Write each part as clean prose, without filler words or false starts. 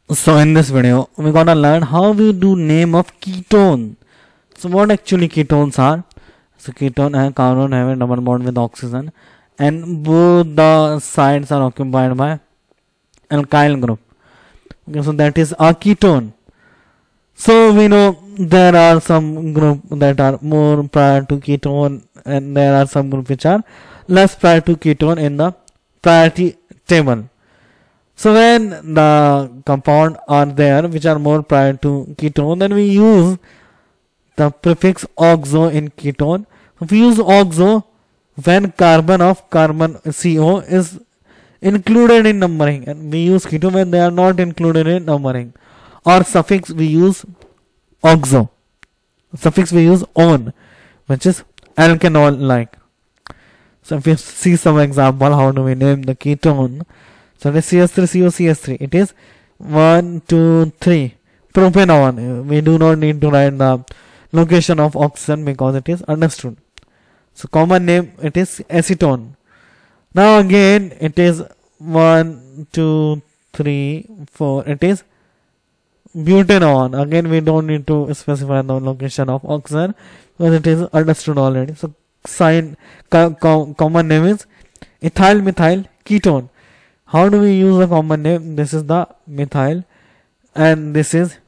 So in this video, we're gonna learn how we do name of ketone. So what actually ketones are? So ketone and carbon have a double bond with oxygen, and both the sides are occupied by alkyl group. Okay, so that is a ketone. So we know there are some group that are more prior to ketone, and there are some group which are less prior to ketone in the priority table. So when the compound are there which are more prior to ketone, then we use the prefix oxo in ketone. We use oxo when carbon of carbon CO is included in numbering, and we use ketone when they are not included in numbering. Or suffix we use oxo. Suffix we use on, which is alkanol like. So if you see some example, how do we name the ketone? So it is CH3COCH3. It is 1, 2, 3 propanone. We do not need to write the location of oxygen because it is understood. So common name, it is acetone. Now again it is 1, 2, 3, 4. It is butanone. Again we don't need to specify the location of oxygen because it is understood already. So common name is ethyl methyl ketone. How do we use the common name? This is the methyl and this is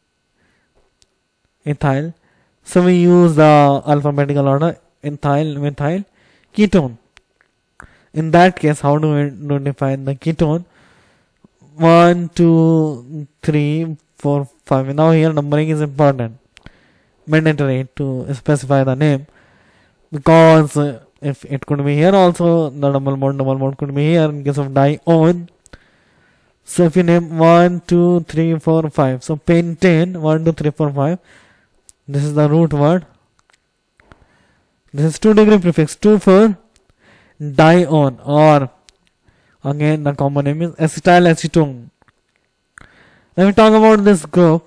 ethyl. So we use the alphabetical order ethyl methyl ketone. In that case, how do we define the ketone? 1, 2, 3, 4, 5. Now here numbering is important. Mandatory to specify the name, because if it could be here also, the double bond could be here in case of dione. So if you name 1, 2, 3, 4, 5. So pentane 1, 2, 3, 4, 5. This is the root word. This is 2 degree prefix 2 for dione, or again the common name is acetyl acetone. When we talk about this group,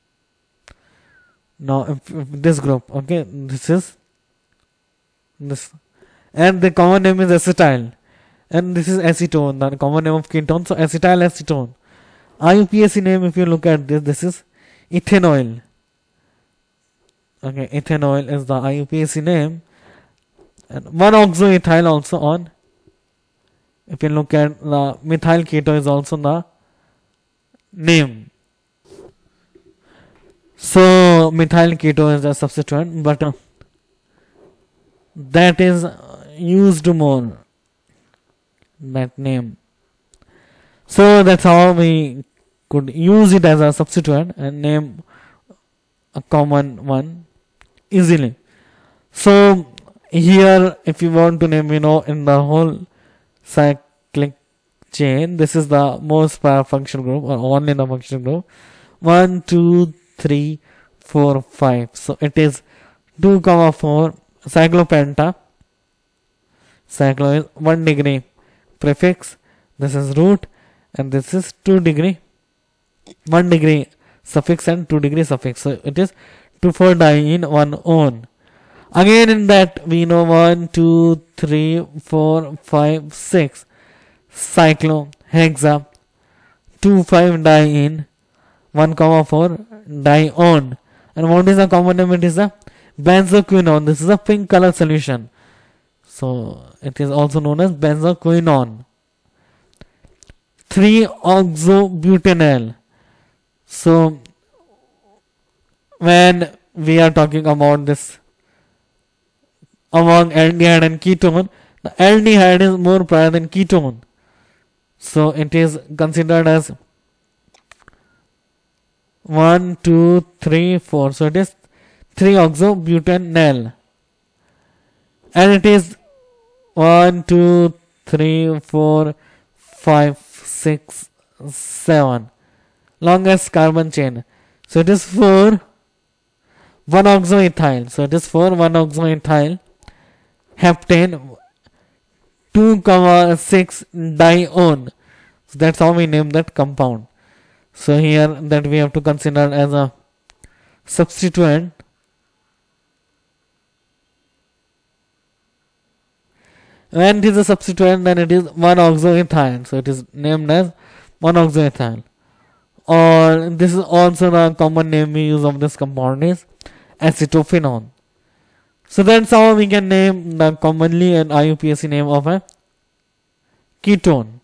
now if this group, okay, this is this, and the common name is acetyl, and this is acetone, the common name of ketone. So acetyl acetone. IUPAC name, if you look at this is ethanol. Okay, ethanol is the IUPAC name, and 1-oxoethyl also on. If you look at the methyl keto is also the name. So methyl keto is the substituent, but that is used more, that name. So that's how we could use it as a substituent and name a common one easily. So here if you want to name, in the whole cyclic chain, this is the most prior functional group, or only the functional group. 1, 2, 3, 4, 5. So it is 2, 4 cyclopenta. Cyclo is 1 degree prefix. This is root, and this is 2 degree, 1 degree suffix and 2 degree suffix. So it is 2,4-diene 1-on. Again in that we know 1, 2, 3, 4, 5, 6 cyclohexa, 2,5-diene 1, 4 dione. And what is the common name? It is a benzoquinone. This is a pink color solution, so it is also known as benzoquinone. 3-oxobutanol. So when we are talking about this among aldehyde and ketone, the aldehyde is more prior than ketone, so it is considered as 1, 2, 3, 4. So it is 3-oxobutanol, and it is 1, 2, 3, 4, 5, 6, 7 longest carbon chain. So it is 4-1-oxoethyl. So it is 4-1-oxoethyl heptane 2,6-dione. So that's how we name that compound. So here that we have to consider as a substituent. When it is a substituent, then it is 1-oxoethyl. So it is named as 1-oxoethyl. or this is also the common name we use of this compound is acetophenone. So that's how we can name the commonly an IUPAC name of a ketone.